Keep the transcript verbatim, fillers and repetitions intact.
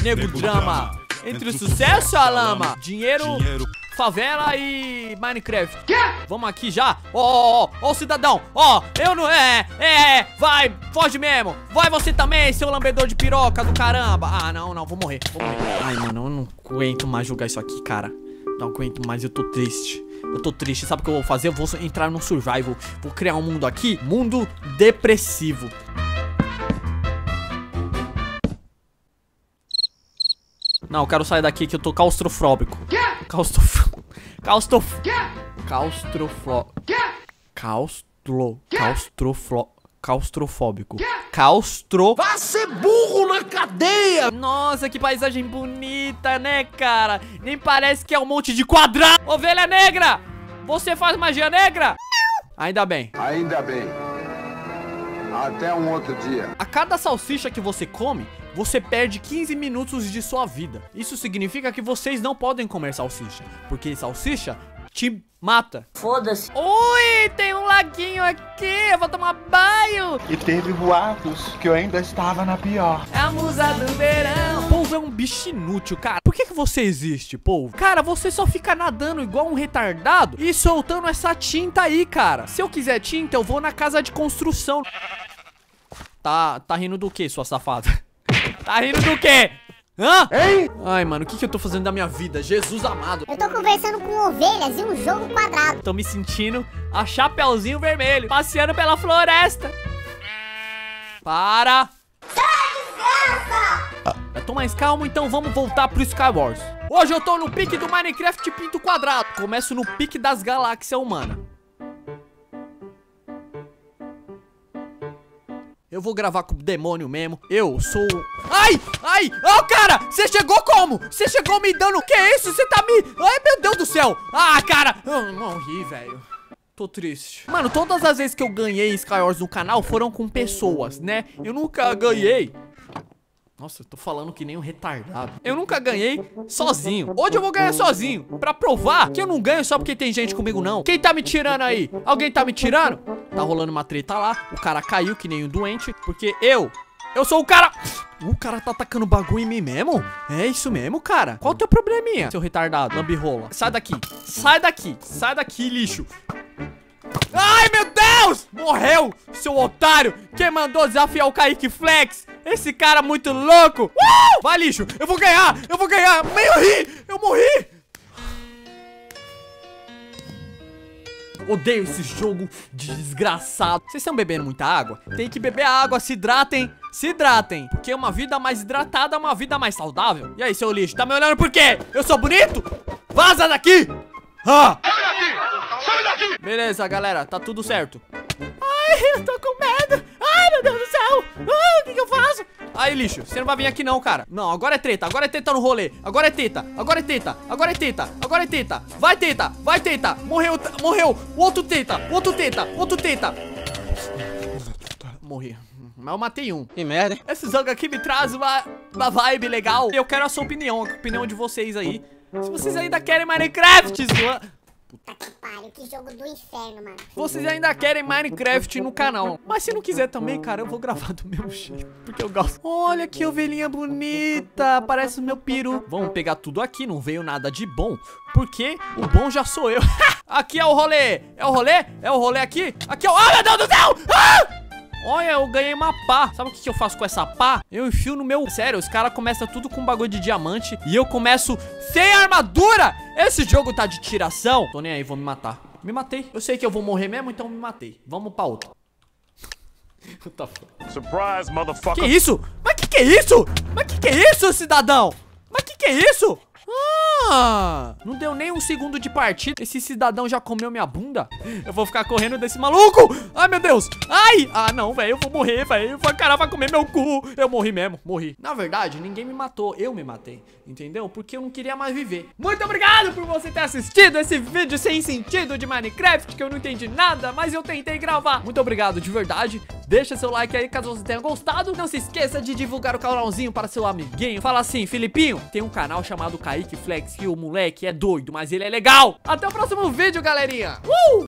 nego drama. Entre o sucesso e a lama. Dinheiro, favela e Minecraft. Vamos aqui já. Ó, ó, ó, ó o cidadão. Ó, eu não... É, é, vai, foge mesmo. Vai você também, seu lambedor de piroca do caramba. Ah, não, não, vou morrer, vou morrer. Ai, mano, eu não aguento mais jogar isso aqui, cara. Não aguento mais, eu tô triste. Eu tô triste, sabe o que eu vou fazer? Eu vou entrar num survival. Vou criar um mundo aqui, mundo depressivo. Não, eu quero sair daqui que eu tô claustrofóbico. Claustrof... Claustrof... Claustrofo... Claustro... Claustrofo... Claustrofóbico. Claustro... Vá ser burro na cadeia! Nossa, que paisagem bonita, né, cara? Nem parece que é um monte de quadrado. Ovelha negra! Você faz magia negra? Ainda bem. Ainda bem. Até um outro dia. A cada salsicha que você come, você perde quinze minutos de sua vida. Isso significa que vocês não podem comer salsicha, porque salsicha te mata. Foda-se. Ui, tem um laguinho aqui, eu vou tomar banho. E teve boatos que eu ainda estava na pior. É a musa do verão. Polvo é um bicho inútil, cara. Por que que você existe, polvo? Cara, você só fica nadando igual um retardado e soltando essa tinta aí, cara. Se eu quiser tinta, eu vou na casa de construção. Tá, tá rindo do que, sua safada? Tá rindo do quê? Hã? Hein? Ai, mano, o que que eu tô fazendo da minha vida? Jesus amado. Eu tô conversando com ovelhas e um jogo quadrado. Tô me sentindo a Chapeuzinho Vermelho, passeando pela floresta. Para. Eu tô mais calmo, então vamos voltar pro Skywars. Hoje eu tô no pique do Minecraft Pinto Quadrado. Começo no pique das galáxias humanas. Eu vou gravar com o demônio mesmo. Eu sou... Ai! Ai! Ó, oh, cara! Você chegou como? Você chegou me dando... Que é isso? Você tá me... Ai, meu Deus do céu! Ah, cara! Eu morri, velho. Tô triste. Mano, todas as vezes que eu ganhei Skywars no canal foram com pessoas, né? Eu nunca ganhei... Nossa, eu tô falando que nem um retardado. Eu nunca ganhei sozinho. Hoje eu vou ganhar sozinho, pra provar que eu não ganho só porque tem gente comigo, não. Quem tá me tirando aí? Alguém tá me tirando? Tá rolando uma treta lá. O cara caiu que nem um doente, porque eu... Eu sou o cara... O cara tá atacando bagulho em mim mesmo? É isso mesmo, cara? Qual o teu probleminha, seu retardado, lambirola? Sai daqui. Sai daqui. Sai daqui, lixo. Ai, meu Deus! Morreu, seu otário. Quem mandou desafiar o Kaique Flex? Esse cara muito louco. uh! Vai, lixo, eu vou ganhar. Eu vou ganhar, eu morri. Eu morri. Odeio esse jogo de desgraçado. Vocês estão bebendo muita água? Tem que beber água, se hidratem. Se hidratem, porque uma vida mais hidratada é uma vida mais saudável. E aí, seu lixo, tá me olhando por quê? Eu sou bonito? Vaza daqui. Ah! Beleza, galera, tá tudo certo. Ai, eu tô com medo. Ai, meu Deus do céu. Ah, o que que eu faço? Aí, lixo, você não vai vir aqui não, cara. Não, agora é treta, agora é treta no rolê. Agora é teta, agora é teta, agora é teta, agora é teta. Vai, teta, vai, teta. Morreu, morreu. Outro teta, outro teta, outro teta. Morri. Mas eu matei um. Que merda, hein? Esse jogo aqui me traz uma, uma vibe legal. Eu quero a sua opinião, a opinião de vocês aí. Se vocês ainda querem Minecraft, zoa... Puta que pariu, que jogo do inferno, mano. Vocês ainda querem Minecraft no canal. Mas se não quiser também, cara, eu vou gravar do mesmo jeito, porque eu gosto. Olha que ovelhinha bonita, parece o meu peru. Vamos pegar tudo aqui, não veio nada de bom, porque o bom já sou eu. Aqui é o rolê. É o rolê? É o rolê aqui? Aqui é o... Oh, meu Deus do céu! Ah! Olha, eu ganhei uma pá. Sabe o que que eu faço com essa pá? Eu enfio no meu... Sério, os caras começam tudo com bagulho de diamante e eu começo sem armadura. Esse jogo tá de tiração. Tô nem aí, vou me matar. Me matei. Eu sei que eu vou morrer mesmo, então me matei. Vamos pra outra. Surprise, motherfucker. Que isso? Mas que que é isso? Mas que que é isso, cidadão? Mas que que é isso? Ah, não deu nem um segundo de partida. Esse cidadão já comeu minha bunda. Eu vou ficar correndo desse maluco. Ai, meu Deus. Ai, ah, não, velho, eu vou morrer, velho. O cara vai comer meu cu. Eu morri mesmo, morri. Na verdade, ninguém me matou, eu me matei. Entendeu? Porque eu não queria mais viver. Muito obrigado por você ter assistido esse vídeo sem sentido de Minecraft, que eu não entendi nada, mas eu tentei gravar. Muito obrigado, de verdade. Deixa seu like aí caso você tenha gostado. Não se esqueça de divulgar o canalzinho para seu amiguinho. Fala assim, Filipinho, tem um canal chamado Kaique Flex, que o moleque é doido, mas ele é legal. Até o próximo vídeo, galerinha. Uh!